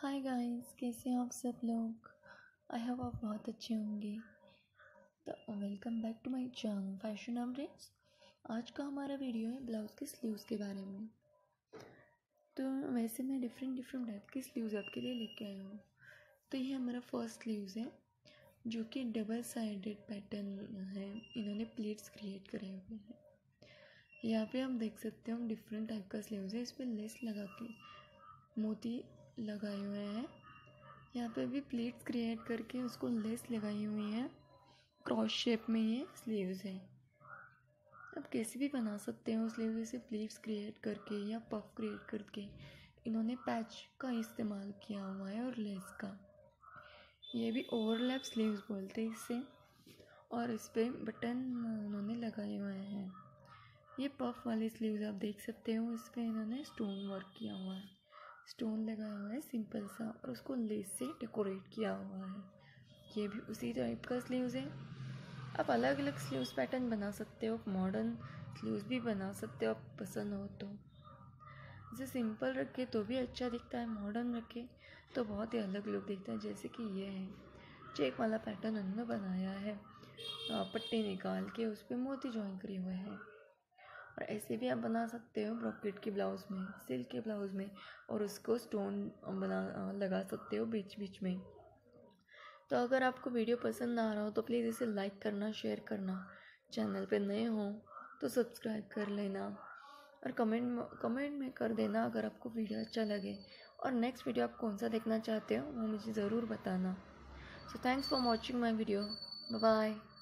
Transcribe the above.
Hi guys, कैसे हैं आप सब लोग। आई होप आप बहुत अच्छे होंगे। तो welcome back to my channel fashion updates. आज का हमारा वीडियो है ब्लाउज़ के स्लीव्स के बारे में। तो वैसे मैं डिफरेंट टाइप के स्लीव्स आपके लिए लेके आई हूँ। तो ये हमारा फर्स्ट स्लीव्स है जो कि डबल साइडेड पैटर्न है। इन्होंने प्लीट्स क्रिएट करे हुए हैं। यहाँ पे हम देख सकते हैं, हम डिफरेंट टाइप का स्लीव्स है। इस पर लेस लगा के मोती लगाए हुए हैं। यहाँ पे भी प्लीट्स क्रिएट करके उसको लेस लगाई हुई है। क्रॉस शेप में ये स्लीव्स है। आप कैसे भी बना सकते हो स्लीव से प्लीट्स क्रिएट करके या पफ क्रिएट करके। इन्होंने पैच का इस्तेमाल किया हुआ है और लेस का। ये भी ओवरलैप स्लीव्स बोलते हैं इसे। और इस पर बटन उन्होंने लगाए हुए हैं। ये पफ वाली स्लीव्स आप देख सकते हो। इस पर इन्होंने स्टोन वर्क किया हुआ है, स्टोन लगाया हुआ है सिंपल सा, और उसको लेस से डेकोरेट किया हुआ है। ये भी उसी टाइप का स्लीव्स है। आप अलग अलग स्लीव्स पैटर्न बना सकते हो, मॉडर्न स्लीव्स भी बना सकते हो आप पसंद हो तो। जैसे सिंपल रखे तो भी अच्छा दिखता है, मॉडर्न रखे तो बहुत ही अलग लुक दिखता है। जैसे कि ये है चेक वाला पैटर्न उन्होंने बनाया है, पट्टी निकाल के उस पर मोती ज्वाइन करे हुए हैं। और ऐसे भी आप बना सकते हो ब्रोकेट के ब्लाउज़ में, सिल्क के ब्लाउज़ में, और उसको स्टोन लगा सकते हो बीच बीच में। तो अगर आपको वीडियो पसंद आ रहा हो तो प्लीज़ इसे लाइक करना, शेयर करना। चैनल पे नए हो तो सब्सक्राइब कर लेना, और कमेंट में कर देना अगर आपको वीडियो अच्छा लगे। और नेक्स्ट वीडियो आप कौन सा देखना चाहते हो वो मुझे ज़रूर बताना। So thanks for watching my video. Bye bye.